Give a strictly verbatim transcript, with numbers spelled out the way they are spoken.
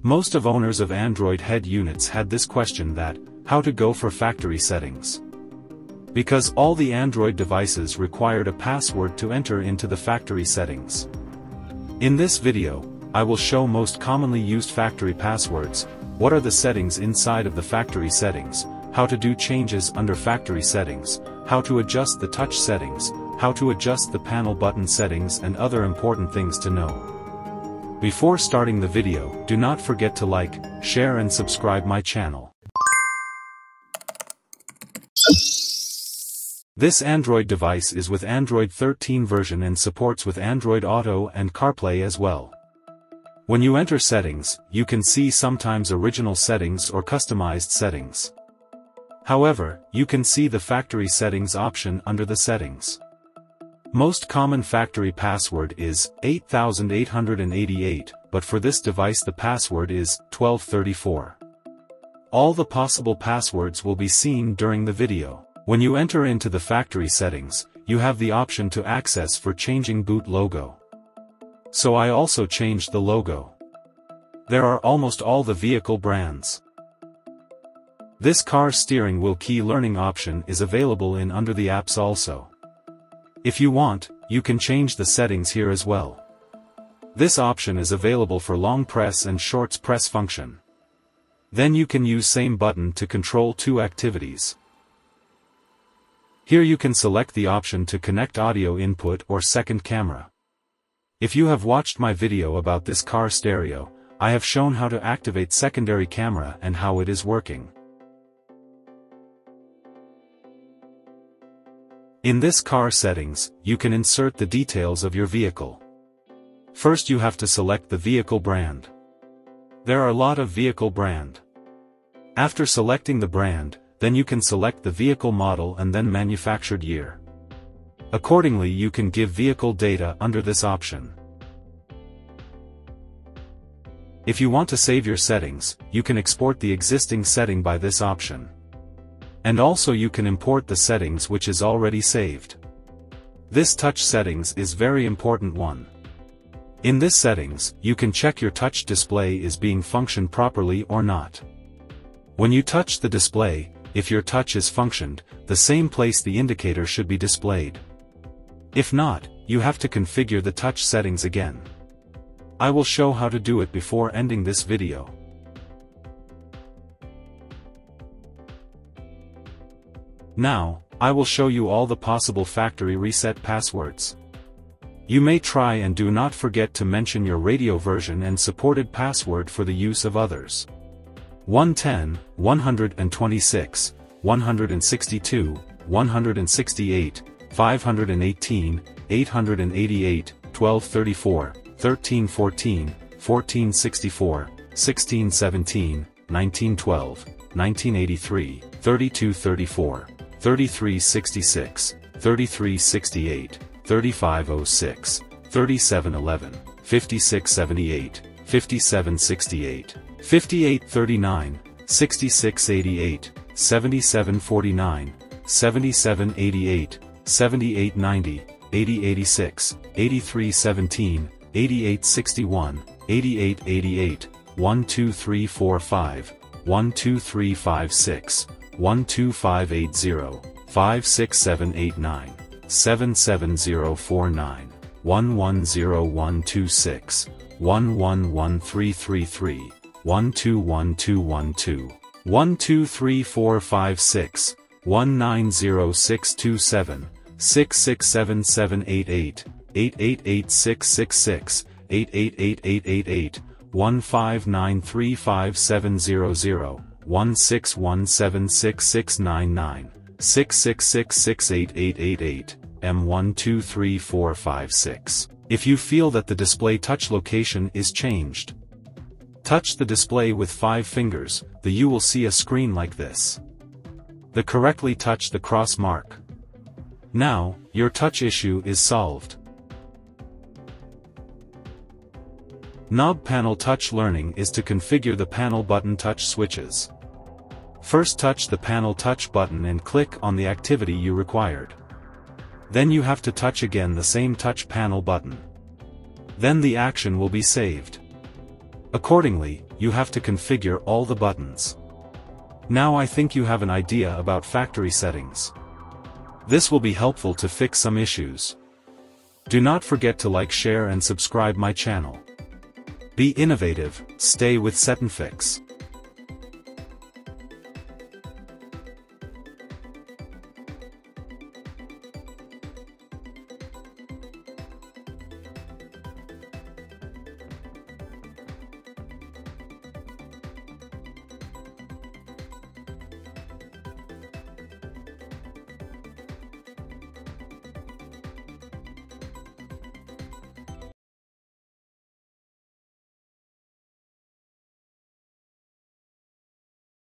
Most of owners of Android head units had this question that, how to go for factory settings. Because all the Android devices required a password to enter into the factory settings. In this video, I will show most commonly used factory passwords, what are the settings inside of the factory settings, how to do changes under factory settings, how to adjust the touch settings, how to adjust the panel button settings and other important things to know. Before starting the video, do not forget to like, share and subscribe my channel. This Android device is with Android thirteen version and supports with Android Auto and CarPlay as well. When you enter settings, you can see sometimes original settings or customized settings. However, you can see the factory settings option under the settings. Most common factory password is eight thousand eight hundred eighty-eight, but for this device the password is twelve thirty-four. All the possible passwords will be seen during the video. When you enter into the factory settings, you have the option to access for changing boot logo. So I also changed the logo. There are almost all the vehicle brands. This car steering wheel key learning option is available in under the apps also. If you want, you can change the settings here as well. This option is available for long press and shorts press function. Then you can use same button to control two activities. Here you can select the option to connect audio input or second camera. If you have watched my video about this car stereo, I have shown how to activate secondary camera and how it is working. In this car settings, you can insert the details of your vehicle. First you have to select the vehicle brand. There are a lot of vehicle brand. After selecting the brand, then you can select the vehicle model and then manufactured year. Accordingly you can give vehicle data under this option. If you want to save your settings, you can export the existing setting by this option. And also you can import the settings which is already saved. This touch settings is very important one. In this settings, you can check your touch display is being functioned properly or not. When you touch the display, if your touch is functioned, the same place the indicator should be displayed. If not, you have to configure the touch settings again. I will show how to do it before ending this video. Now, I will show you all the possible factory reset passwords. You may try and do not forget to mention your radio version and supported password for the use of others. one ten, one twenty-six, one sixty-two, one sixty-eight, five eighteen, eight eighty-eight, twelve thirty-four, thirteen fourteen, fourteen sixty-four, sixteen seventeen, nineteen twelve, nineteen eighty-three, thirty-two thirty-four, thirty-three sixty-six, thirty-three sixty-eight, thirty-five oh six, thirty-seven eleven, fifty-six seventy-eight, fifty-seven sixty-eight, fifty-eight thirty-nine, sixty-six eighty-eight, seventy-seven forty-nine, seventy-seven eighty-eight, seventy-eight ninety, eighty eighty-six, eighty-three seventeen, eighty-eight sixty-one, eighty-eight eighty-eight, one two three four five, one two three five six, one two five eight zero, five six seven eight nine, seven seven zero four nine, one one zero one two six, one one one three three three, one two one two one two, one two three four five six, one nine zero six two seven, six six seven seven eight eight, eight eight eight six six six, eight eight eight eight eight eight, one five nine three five seven zero zero, one six one seven six six nine nine, six six six six eight eight eight eight, M one two three four five six. If you feel that the display touch location is changed, touch the display with five fingers, then you will see a screen like this. The correctly touch the cross mark. Now, your touch issue is solved. Knob panel touch learning is to configure the panel button touch switches. First touch the panel touch button and click on the activity you required. Then you have to touch again the same touch panel button. Then the action will be saved. Accordingly, you have to configure all the buttons. Now I think you have an idea about factory settings. This will be helpful to fix some issues. Do not forget to like, share and subscribe my channel. Be innovative, stay with SetNFix.